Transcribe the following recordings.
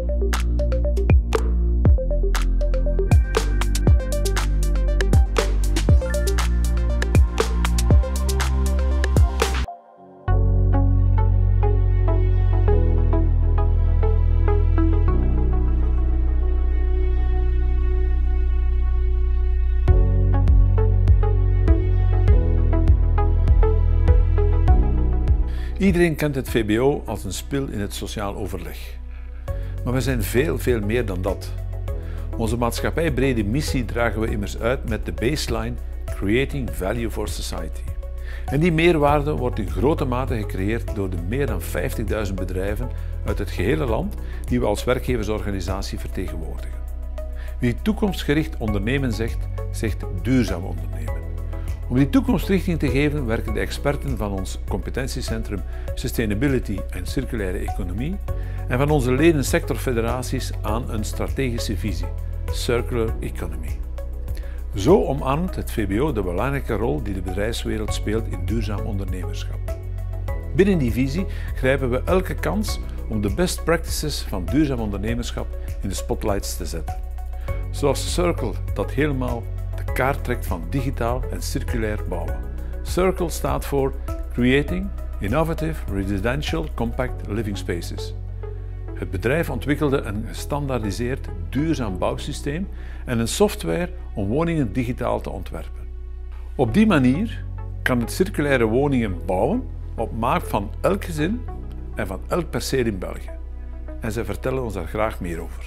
Iedereen kent het VBO als een spil in het sociaal overleg. Maar we zijn veel meer dan dat. Onze maatschappijbrede missie dragen we immers uit met de baseline Creating Value for Society. En die meerwaarde wordt in grote mate gecreëerd door de meer dan 50.000 bedrijven uit het gehele land die we als werkgeversorganisatie vertegenwoordigen. Wie toekomstgericht ondernemen zegt, zegt duurzaam ondernemen. Om die toekomstrichting te geven werken de experten van ons competentiecentrum Sustainability en Circulaire Economie en van onze leden-sectorfederaties aan een strategische visie, Circular Economy. Zo omarmt het VBO de belangrijke rol die de bedrijfswereld speelt in duurzaam ondernemerschap. Binnen die visie grijpen we elke kans om de best practices van duurzaam ondernemerschap in de spotlights te zetten. Zoals Circle dat helemaal de kaart trekt van digitaal en circulair bouwen. Circle staat voor Creating Innovative Residential Compact Living Spaces. Het bedrijf ontwikkelde een gestandaardiseerd duurzaam bouwsysteem en een software om woningen digitaal te ontwerpen. Op die manier kan het circulaire woningen bouwen op maat van elk gezin en van elk perceel in België. En zij vertellen ons daar graag meer over.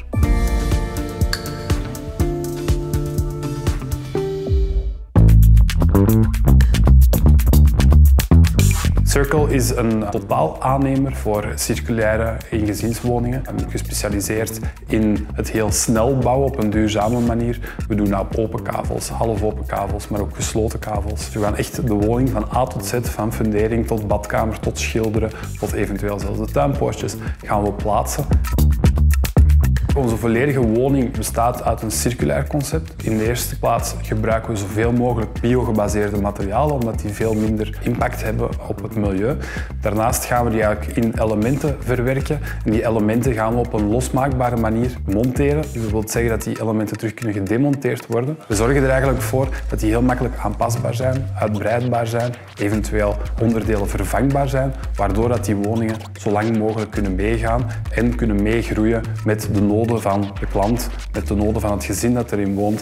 Circle is een totaal aannemer voor circulaire eengezinswoningen. Gespecialiseerd in het heel snel bouwen op een duurzame manier. We doen dat op open kavels, half open kavels, maar ook gesloten kavels. We gaan echt de woning van A tot Z, van fundering tot badkamer, tot schilderen, tot eventueel zelfs de tuinpoortjes, gaan we plaatsen. Onze volledige woning bestaat uit een circulair concept. In de eerste plaats gebruiken we zoveel mogelijk biogebaseerde materialen, omdat die veel minder impact hebben op het milieu. Daarnaast gaan we die eigenlijk in elementen verwerken. En die elementen gaan we op een losmaakbare manier monteren. Dat wil zeggen dat die elementen terug kunnen gedemonteerd worden. We zorgen er eigenlijk voor dat die heel makkelijk aanpasbaar zijn, uitbreidbaar zijn, eventueel onderdelen vervangbaar zijn, waardoor dat die woningen zo lang mogelijk kunnen meegaan en kunnen meegroeien met de noden van de klant, met de noden van het gezin dat erin woont.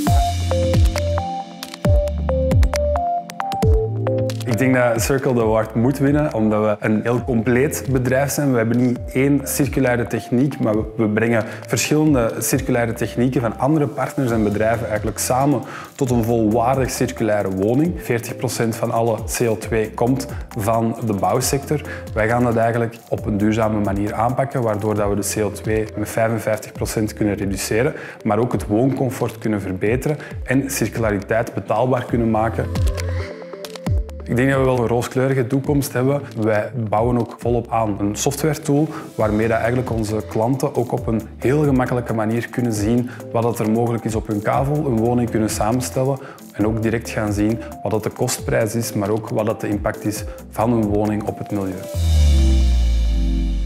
Ik denk dat Circle de award moet winnen, omdat we een heel compleet bedrijf zijn. We hebben niet één circulaire techniek, maar we brengen verschillende circulaire technieken van andere partners en bedrijven eigenlijk samen tot een volwaardig circulaire woning. 40% van alle CO2 komt van de bouwsector. Wij gaan dat eigenlijk op een duurzame manier aanpakken, waardoor dat we de CO2 met 55% kunnen reduceren, maar ook het wooncomfort kunnen verbeteren en circulariteit betaalbaar kunnen maken. Ik denk dat we wel een rooskleurige toekomst hebben. Wij bouwen ook volop aan een software tool waarmee dat eigenlijk onze klanten ook op een heel gemakkelijke manier kunnen zien wat er mogelijk is op hun kavel, een woning kunnen samenstellen en ook direct gaan zien wat de kostprijs is, maar ook wat de impact is van een woning op het milieu.